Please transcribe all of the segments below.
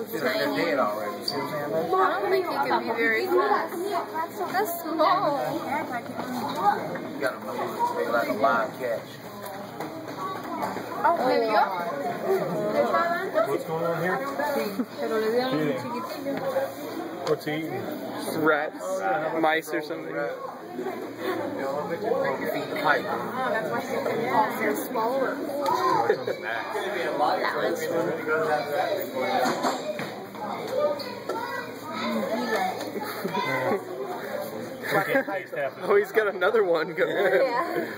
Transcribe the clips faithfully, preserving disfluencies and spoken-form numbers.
They're dead already. See what I'm saying? I don't think he could be very fast. That's small. You gotta move it like a live catch. Oh, ¿me vio? What's going on here? Pero le dieron un chiquitillo. What's he eating? Rats, mice or something. Feed the pipe. They're smaller. Oh, he's got another one going. Yeah.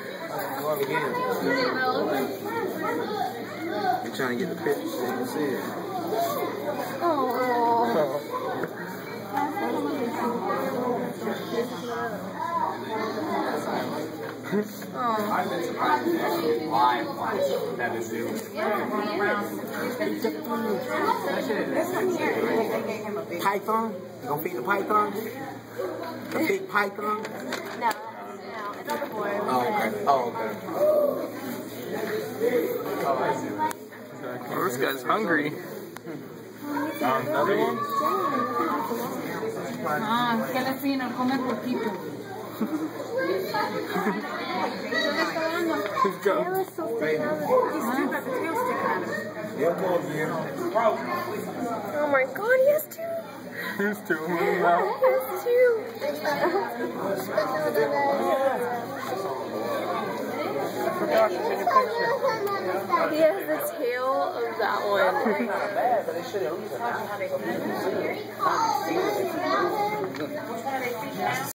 You're trying to get the picture so you can see it. Oh. Python? You gonna feed the python? The big python? No, no, it's on the board. Oh, okay. Oh, okay. Oh, this guy's hungry. Um, another one? Ah, que le fino, come poquito. He's got Oh my god, he has two. He's two. He has two. He has the tail of that one. Not bad, but they should at least